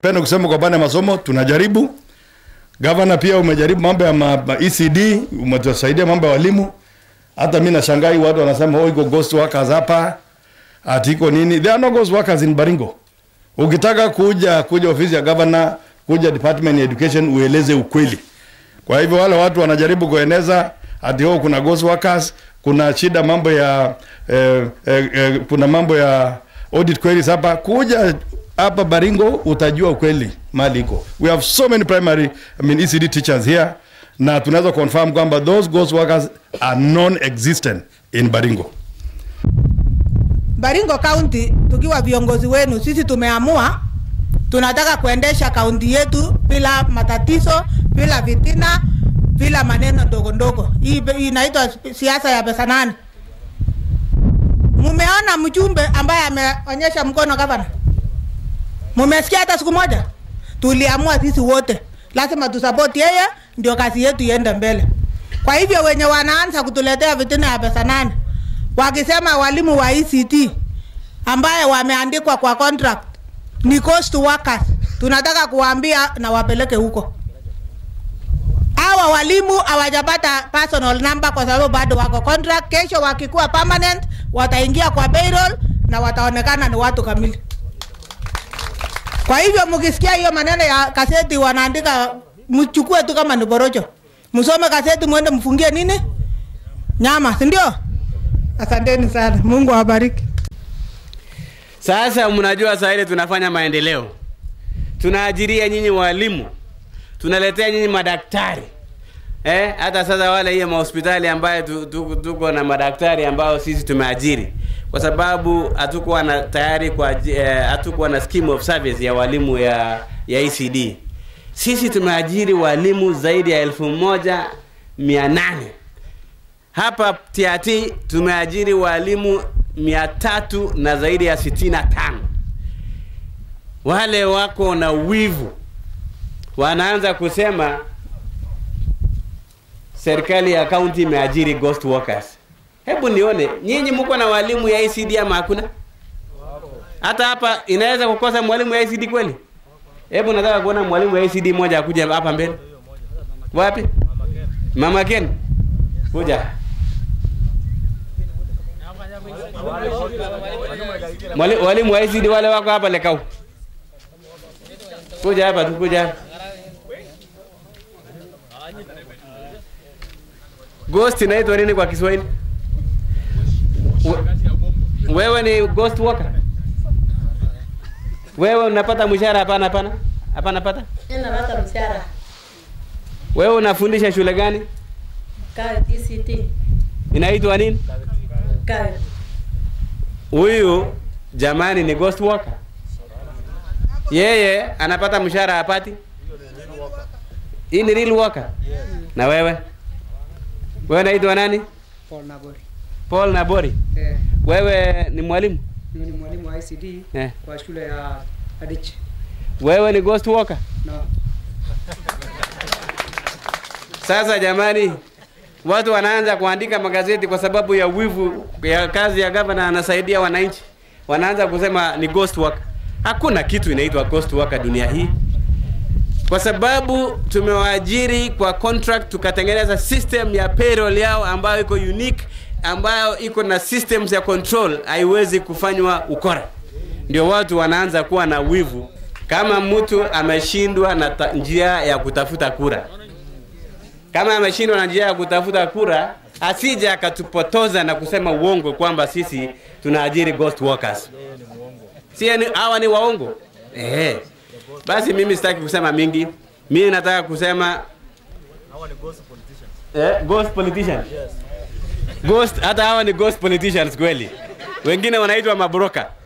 Pendo kusema kwa bana masomo tunajaribu. Governor pia umejaribu mambo ya ECD, umetusaidia mambo ya walimu. Hata mimi nashangai watu wanasema iko ghost workers hapa. Atiko nini? There are no ghost workers in Baringo. Ukitaka kuja ofisi ya governor, kuja department ya education ueleze ukweli. Kwa hivyo wale watu wanajaribu kueneza ati kuna ghost workers, kuna shida mambo ya kuna mambo ya audit queries hapa. Kuja hapa Baringo utajua ukweli mali iko. We have so many primary ECD teachers here na tunaweza confirm kwamba those ghost workers are non-existent in Baringo. Baringo County tukiwa viongozi wenu sisi tumeamua tunataka kuendesha kaunti yetu bila matatizo, bila vitina, bila maneno ndogo ndogo. Hii inaitwa siasa ya pesa nani. Mumeona mjumbe ambaye ameonyesha mkono gavana? Mumesikia hata siku moja? Tuliamua sisi wote lazima tusupport yeye ndio kazi yetu iende mbele. Kwa hivyo wenye wanaanza kutuletea vitina ya pesa nani, wakisema walimu wa ECT ambaye wameandikwa kwa contract ni ghost workers, tunataka kuambia na wapeleke huko. Hawa walimu hawajapata personal number kwa sababu bado wako contract. Kesho wakikuwa permanent wataingia kwa payroll na wataonekana ni watu kamili. Kwa hivyo mkisikia hiyo maneno ya kaseti wanaandika, mchukue tu kama ni borojo. Msome kaseti muende mfungie nini? Nyama, si ndio? Asanteni sana. Mungu awabariki. Sasa mnajua sasa ile tunafanya maendeleo. Tunaajiria nyinyi walimu. Tunaletea nyinyi madaktari. Hata sasa wale hiyo mahospitali ambayo tuko na madaktari ambao sisi tumeajiri. Kwa sababu hatukuwa na tayari kwa hatukuwa na scheme of service ya walimu ya ECD. Sisi tumeajiri walimu zaidi ya 1800. Hapa Tiaty tumeajiri walimu 300 na zaidi ya 65. Wale wako na wivu wanaanza kusema serikali ya county imeajiri ghost workers. Hebu nione, nyinyi mko na walimu ya ECD ama hakuna? Hata hapa inaweza kukosa mwalimu ya ECD kweli? Hebu nataka kuona mwalimu ya ECD mmoja akuja hapa mbele. Wapi? Mama Ken. Kuja. Walimu wa ECD wale wako hapa lekau. Kuja hapa, tukuja. Ghost inaitwa nini kwa Kiswahili? Wewe ni ghost worker? Wewe unapata mshahara? Hapana hapana. Hapana pata? Ninapata mshahara. Wewe unafundisha shule gani? ECT. Inaitwa nini? Huyu jamani ni ghost worker. Yeye anapata mshahara hapati? Hii ni real worker. Na wewe? Wewe unaitwa nani? Paul Nabori. Paul Nabori. Wewe ni mwalimu? Mimi ni mwalimu wa ICD kwa shule ya Adichi. Wewe ni ghost worker? No. Sasa jamani, watu wanaanza kuandika magazeti kwa sababu ya wivu ya kazi ya governor anasaidia wananchi. Wanaanza kusema ni ghost worker. Hakuna kitu inaitwa ghost worker dunia hii. Kwa sababu tumewaajiri kwa contract, tukatengeneza system ya payroll yao ambayo iko unique, ambayo iko na systems ya control, haiwezi kufanywa ukora. Ndio watu wanaanza kuwa na wivu kama mtu ameshindwa na njia ya kutafuta kura. Kama ameshindwa na njia ya kutafuta kura, asije akatupotoza na kusema uongo kwamba sisi tunaajiri ghost workers. Si hawa ni waongo? Basi mimi sitaki kusema mingi. Mimi nataka kusema hawa ni ghost politicians. Ghost politicians. Yes. Ghost, hata hawa ni ghost politicians kweli. Wengine wanaitwa mabroka.